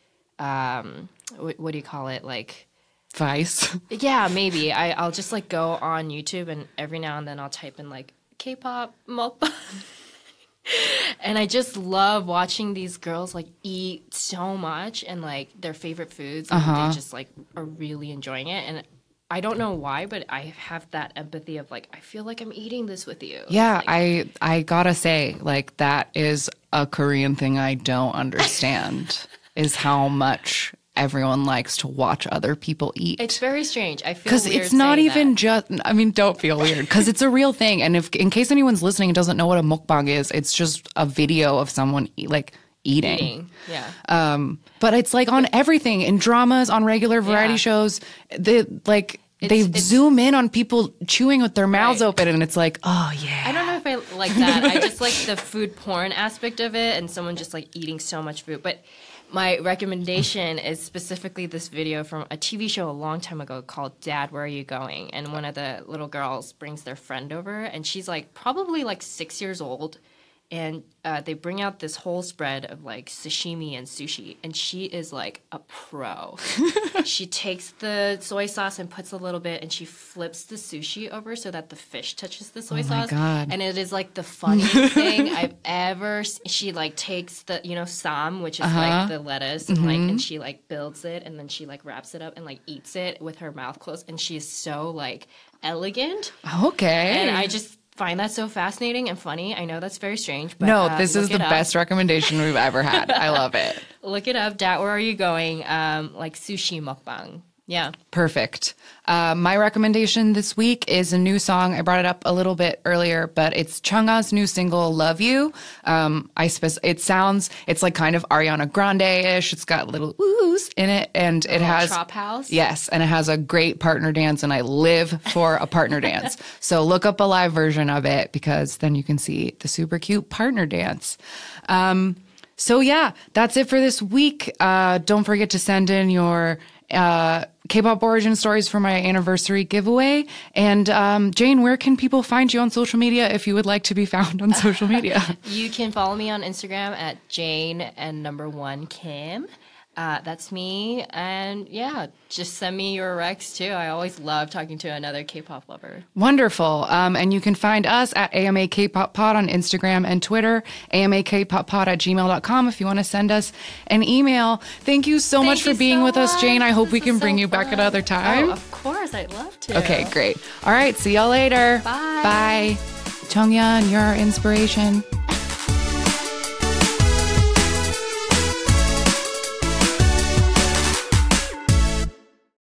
do you call it, like Vice? Yeah, maybe I'll just like go on YouTube and every now and then I'll type in like K-pop mukbang. And I just love watching these girls like eat so much and like their favorite foods, and they just like are really enjoying it. And I don't know why, but I have that empathy of like, I feel like I'm eating this with you. Yeah, like, I gotta say, like, that is a Korean thing I don't understand, is how much everyone likes to watch other people eat. It's very strange. I feel because it's not even just, I mean, don't feel weird, because it's a real thing. And if, in case anyone's listening and doesn't know what a mukbang is, it's just a video of someone eating. Yeah. But it's like on everything, in dramas, on regular variety shows, they zoom in on people chewing with their mouths open, and it's like, oh yeah. I don't know if I like that. I just like the food porn aspect of it, and someone just like eating so much food. But my recommendation is specifically this video from a TV show a long time ago called Dad, Where Are You Going? And one of the little girls brings their friend over, and she's like probably like 6 years old. And they bring out this whole spread of like sashimi and sushi, and she is like a pro. She takes the soy sauce and puts a little bit, and she flips the sushi over so that the fish touches the soy sauce. God. And it is like the funniest thing I've ever. She like takes the sam, which is like the lettuce, and and she like builds it, and then she like wraps it up and like eats it with her mouth closed, and she is so like elegant. Okay. And I just find that so fascinating and funny. I know that's very strange, but no, this is the best recommendation we've ever had. I love it. Look it up. Dad, Where Are You Going? Like sushi mukbang. Yeah. Perfect. My recommendation this week is a new song. I brought it up a little bit earlier, but it's Chungha's new single, Love You. It's like kind of Ariana Grande-ish. It's got little oohs in it, and it has Trap House. Yes, and it has a great partner dance, and I live for a partner dance. So look up a live version of it, because then you can see the super cute partner dance. So yeah, that's it for this week. Don't forget to send in your K-pop origin stories for my anniversary giveaway. And Jane, where can people find you on social media if you would like to be found on social media? You can follow me on Instagram at Jane and #1 Kim. That's me. And yeah, just send me your recs too. I always love talking to another K-pop lover. Wonderful. And you can find us at AMA K-Pop Pod on Instagram and Twitter, amakpoppod@gmail.com if you want to send us an email. Thank you so much for being with us, Jane. I hope we can bring you back another time. Oh, of course. I'd love to. Okay, great. All right. See y'all later. Bye. Bye. Chungyeon, you're our inspiration.